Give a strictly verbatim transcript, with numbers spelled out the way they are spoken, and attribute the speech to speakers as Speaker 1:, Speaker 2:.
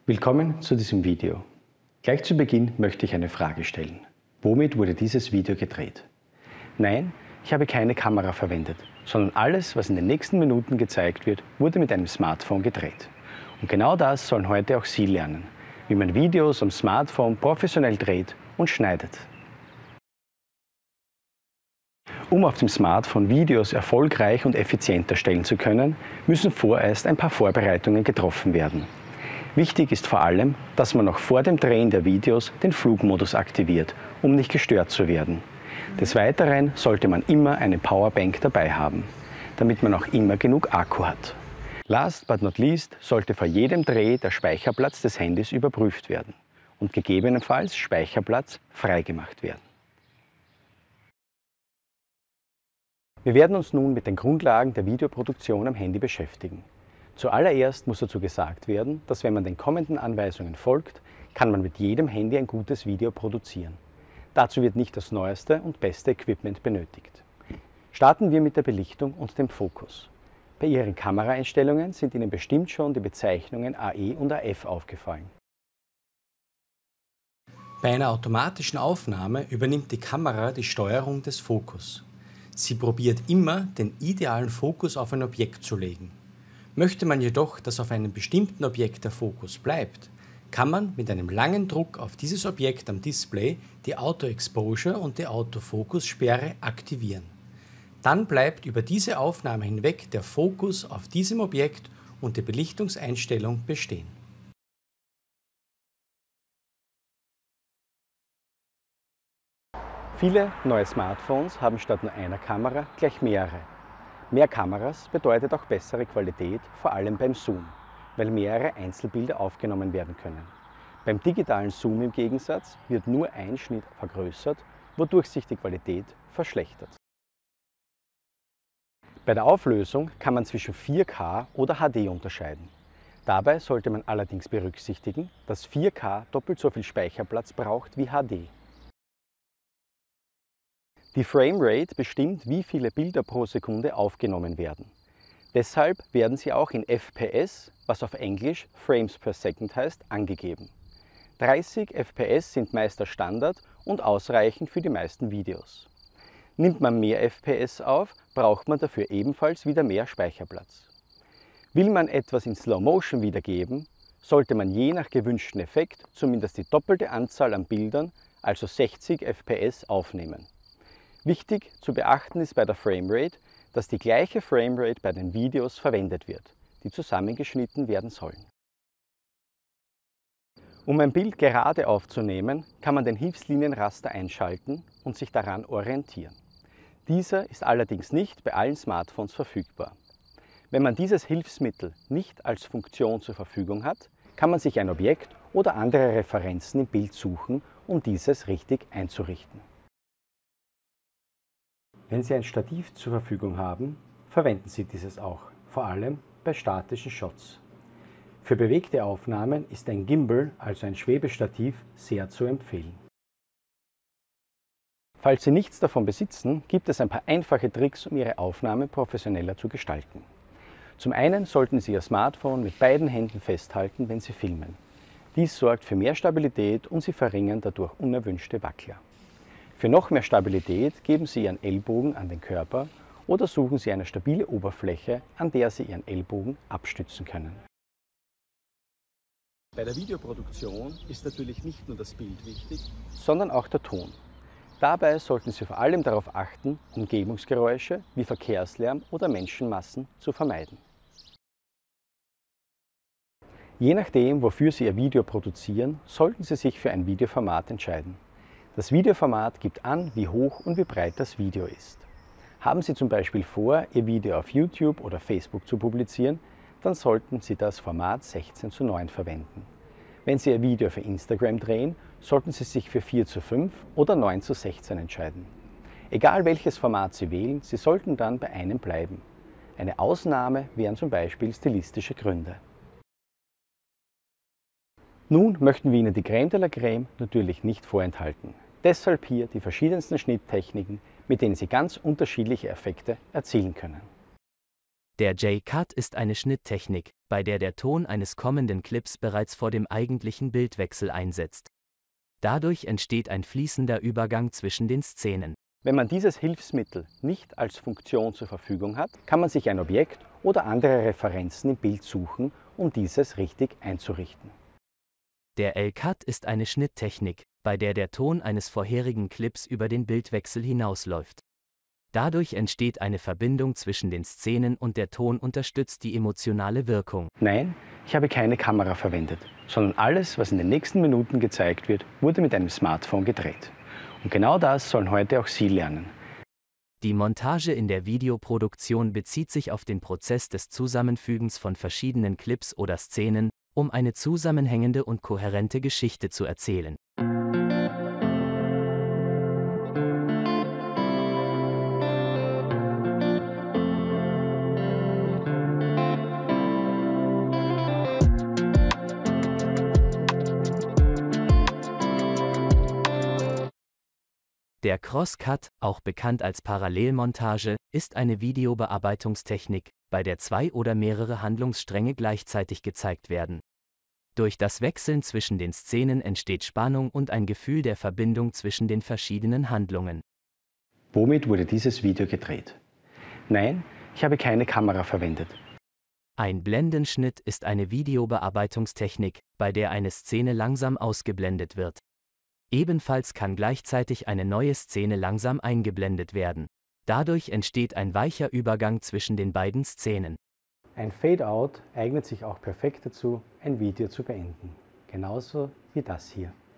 Speaker 1: Willkommen zu diesem Video. Gleich zu Beginn möchte ich eine Frage stellen. Womit wurde dieses Video gedreht? Nein, ich habe keine Kamera verwendet, sondern alles, was in den nächsten Minuten gezeigt wird, wurde mit einem Smartphone gedreht. Und genau das sollen heute auch Sie lernen, wie man Videos am Smartphone professionell dreht und schneidet. Um auf dem Smartphone Videos erfolgreich und effizient erstellen zu können, müssen vorerst ein paar Vorbereitungen getroffen werden. Wichtig ist vor allem, dass man noch vor dem Drehen der Videos den Flugmodus aktiviert, um nicht gestört zu werden. Des Weiteren sollte man immer eine Powerbank dabei haben, damit man auch immer genug Akku hat. Last but not least sollte vor jedem Dreh der Speicherplatz des Handys überprüft werden und gegebenenfalls Speicherplatz freigemacht werden. Wir werden uns nun mit den Grundlagen der Videoproduktion am Handy beschäftigen. Zuallererst muss dazu gesagt werden, dass wenn man den kommenden Anweisungen folgt, kann man mit jedem Handy ein gutes Video produzieren. Dazu wird nicht das neueste und beste Equipment benötigt. Starten wir mit der Belichtung und dem Fokus. Bei Ihren Kameraeinstellungen sind Ihnen bestimmt schon die Bezeichnungen A E und A F aufgefallen. Bei einer automatischen Aufnahme übernimmt die Kamera die Steuerung des Fokus. Sie probiert immer, den idealen Fokus auf ein Objekt zu legen. Möchte man jedoch, dass auf einem bestimmten Objekt der Fokus bleibt, kann man mit einem langen Druck auf dieses Objekt am Display die Auto-Exposure und die Autofokus-Sperre aktivieren. Dann bleibt über diese Aufnahme hinweg der Fokus auf diesem Objekt und die Belichtungseinstellung bestehen. Viele neue Smartphones haben statt nur einer Kamera gleich mehrere. Mehr Kameras bedeutet auch bessere Qualität, vor allem beim Zoom, weil mehrere Einzelbilder aufgenommen werden können. Beim digitalen Zoom im Gegensatz wird nur ein Schnitt vergrößert, wodurch sich die Qualität verschlechtert. Bei der Auflösung kann man zwischen vier K oder H D unterscheiden. Dabei sollte man allerdings berücksichtigen, dass vier K doppelt so viel Speicherplatz braucht wie H D. Die Framerate bestimmt, wie viele Bilder pro Sekunde aufgenommen werden. Deshalb werden sie auch in F P S, was auf Englisch Frames per Second heißt, angegeben. dreißig F P S sind meist der Standard und ausreichend für die meisten Videos. Nimmt man mehr F P S auf, braucht man dafür ebenfalls wieder mehr Speicherplatz. Will man etwas in Slow Motion wiedergeben, sollte man je nach gewünschten Effekt zumindest die doppelte Anzahl an Bildern, also sechzig F P S, aufnehmen. Wichtig zu beachten ist bei der Framerate, dass die gleiche Framerate bei den Videos verwendet wird, die zusammengeschnitten werden sollen. Um ein Bild gerade aufzunehmen, kann man den Hilfslinienraster einschalten und sich daran orientieren. Dieser ist allerdings nicht bei allen Smartphones verfügbar. Wenn man dieses Hilfsmittel nicht als Funktion zur Verfügung hat, kann man sich ein Objekt oder andere Referenzen im Bild suchen, um dieses richtig einzurichten. Wenn Sie ein Stativ zur Verfügung haben, verwenden Sie dieses auch, vor allem bei statischen Shots. Für bewegte Aufnahmen ist ein Gimbal, also ein Schwebestativ, sehr zu empfehlen. Falls Sie nichts davon besitzen, gibt es ein paar einfache Tricks, um Ihre Aufnahme professioneller zu gestalten. Zum einen sollten Sie Ihr Smartphone mit beiden Händen festhalten, wenn Sie filmen. Dies sorgt für mehr Stabilität und Sie verringern dadurch unerwünschte Wackler. Für noch mehr Stabilität geben Sie Ihren Ellbogen an den Körper oder suchen Sie eine stabile Oberfläche, an der Sie Ihren Ellbogen abstützen können. Bei der Videoproduktion ist natürlich nicht nur das Bild wichtig, sondern auch der Ton. Dabei sollten Sie vor allem darauf achten, Umgebungsgeräusche wie Verkehrslärm oder Menschenmassen zu vermeiden. Je nachdem, wofür Sie Ihr Video produzieren, sollten Sie sich für ein Videoformat entscheiden. Das Videoformat gibt an, wie hoch und wie breit das Video ist. Haben Sie zum Beispiel vor, Ihr Video auf YouTube oder Facebook zu publizieren, dann sollten Sie das Format sechzehn zu neun verwenden. Wenn Sie Ihr Video für Instagram drehen, sollten Sie sich für vier zu fünf oder neun zu sechzehn entscheiden. Egal welches Format Sie wählen, Sie sollten dann bei einem bleiben. Eine Ausnahme wären zum Beispiel stilistische Gründe. Nun möchten wir Ihnen die Crème de la Crème natürlich nicht vorenthalten. Deshalb hier die verschiedensten Schnitttechniken, mit denen Sie ganz unterschiedliche Effekte erzielen können.
Speaker 2: Der J-Cut ist eine Schnitttechnik, bei der der Ton eines kommenden Clips bereits vor dem eigentlichen Bildwechsel einsetzt. Dadurch entsteht ein fließender Übergang zwischen den Szenen.
Speaker 1: Wenn man dieses Hilfsmittel nicht als Funktion zur Verfügung hat, kann man sich ein Objekt oder andere Referenzen im Bild suchen, um dieses richtig einzurichten.
Speaker 2: Der L-Cut ist eine Schnitttechnik, bei der der Ton eines vorherigen Clips über den Bildwechsel hinausläuft. Dadurch entsteht eine Verbindung zwischen den Szenen und der Ton unterstützt die emotionale Wirkung.
Speaker 1: Nein, ich habe keine Kamera verwendet, sondern alles, was in den nächsten Minuten gezeigt wird, wurde mit einem Smartphone gedreht. Und genau das sollen heute auch Sie lernen.
Speaker 2: Die Montage in der Videoproduktion bezieht sich auf den Prozess des Zusammenfügens von verschiedenen Clips oder Szenen, um eine zusammenhängende und kohärente Geschichte zu erzählen. Der Crosscut, auch bekannt als Parallelmontage, ist eine Videobearbeitungstechnik, bei der zwei oder mehrere Handlungsstränge gleichzeitig gezeigt werden. Durch das Wechseln zwischen den Szenen entsteht Spannung und ein Gefühl der Verbindung zwischen den verschiedenen Handlungen.
Speaker 1: Womit wurde dieses Video gedreht? Nein, ich habe keine Kamera verwendet.
Speaker 2: Ein Blendenschnitt ist eine Videobearbeitungstechnik, bei der eine Szene langsam ausgeblendet wird. Ebenfalls kann gleichzeitig eine neue Szene langsam eingeblendet werden. Dadurch entsteht ein weicher Übergang zwischen den beiden Szenen.
Speaker 1: Ein Fade-Out eignet sich auch perfekt dazu, ein Video zu beenden. Genauso wie das hier.